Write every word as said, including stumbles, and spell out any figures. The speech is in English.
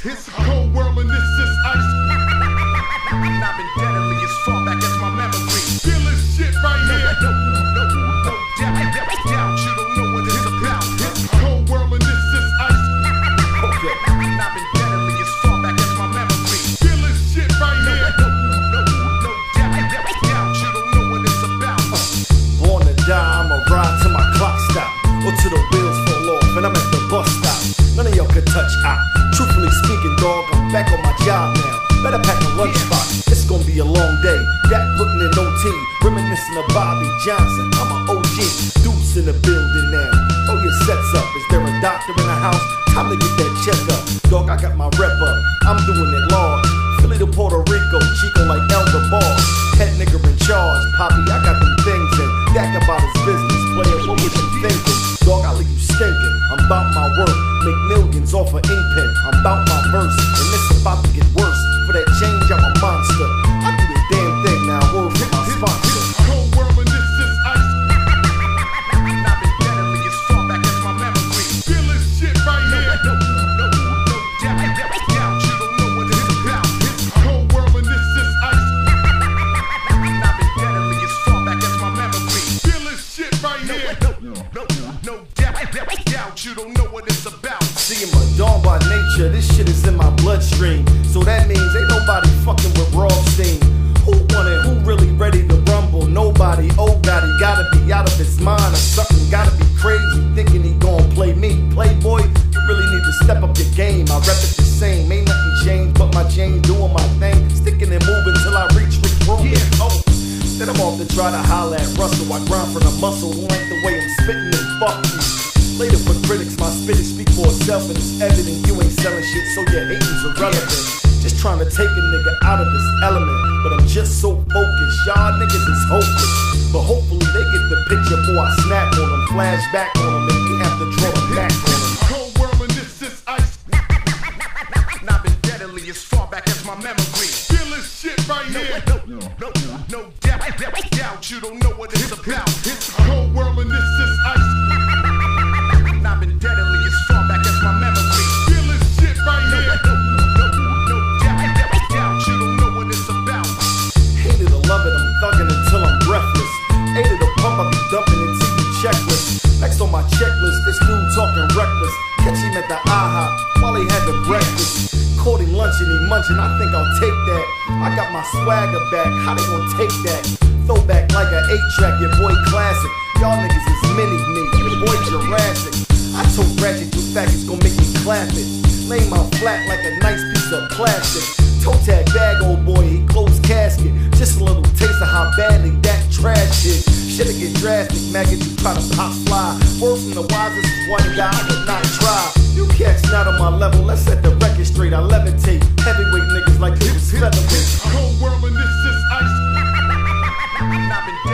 It's a cold world and this is ice. And I've been deadly as far back as my memory. Feel this shit right here. No, no, no, no doubt, doubt. You don't know what it's about. It's a cold world and this is ice. Okay. And I've been deadly as far back as my memory. Feel this shit right here. No, no, no, no doubt, doubt. You don't know what it's about. Born to die, I'ma ride till my clock stop, or till the wheels fall off and I'm at the bus stop. None of y'all can touch I. Truthfully speaking, dog, I'm back on my job now. Better pack a lunchbox, it's gonna be a long day. That putting in O T, reminiscing of Bobby Johnson. I'm an O G, Deuce in the building now. Oh, your set's up, is there a doctor in the house? Time to get that checkup. Dog, I got my rep up, I'm doing it large. Philly to Puerto Rico, Chico like Elder Ball. Head nigga in charge, Poppy, I got them things in. D A K about his business, player, what was you thinking? Dog, I leave you stinking, I'm about my work. Make millions off of ink pen, I'm about my verse. And it's about to get worse. For that change, I'm a monster. I do the damn thing now, word from my sponsor. Cold world and this is ice. And I've been deadly as far back as my memory. Feel this shit right here. No, no, no doubt, doubt. You don't know what it's about. It's a cold world and this is ice. And I've been deadly as far back as my memory. Feel this shit right here. No, no, no, no doubt, doubt. You don't know what it's about. See, I'm a dog by nature, this shit is in my bloodstream. So that means ain't nobody fucking with Rothstein. Who want it? Who really ready to rumble? Nobody. Oh God, he gotta be out of his mind or something. Gotta be crazy, thinking he gon' play me. Playboy, you really need to step up your game. I rep it the same, ain't nothing changed but my chain doing my thing. Sticking and moving till I reach Rick Roman. Yeah. Oh, then I'm off to try to holler at Russell. I grind from the muscle, who ain't the way I'm spitting and fuck you. Later for critics, my spitting speak for itself, and it's evident you ain't selling shit, so your hating's irrelevant. Just trying to take a nigga out of this element, but I'm just so focused. Y'all niggas is hopeless, but hopefully they get the picture before I snap on them, flash back on them, and we have to draw it back on them. Cold world and this is ice. And I've been deadly as far back as my memory. Feel this shit right here. No, no, no, no doubt, doubt. You don't know what it's about. It's a cold world and this is ice. And I've been deadly as far back as my memory. Feel this shit right here. No, no, no doubt, doubt. You don't know what it's about. Hate it or love it, I'm thugging until I'm breathless. Ate it or pump, I be dumping into the checklist. Next on my checklist, this dude talking reckless. Catch him at the IHOP while he having breakfast. Caught him lunching, he munching, I think I'll take that. I got my swagger back, how they gon' take that? Throwback like an eight track, your boy classic. Y'all niggas is mini me, your boy Jurassic. I told Ratchet, you faggots gon' make me clap it. Lay my flat like a nice piece of plastic. Toe tag bag, old boy, he closed casket. Just a little taste of how badly that trash is. Shit'll get drastic, maggot, you try to pop fly. Word from the wisest is one guy, I would not try. You cats not on my level, let's set the record straight. I levitate, heavyweight niggas like this featherweight. Cold world and this is ice. And I've been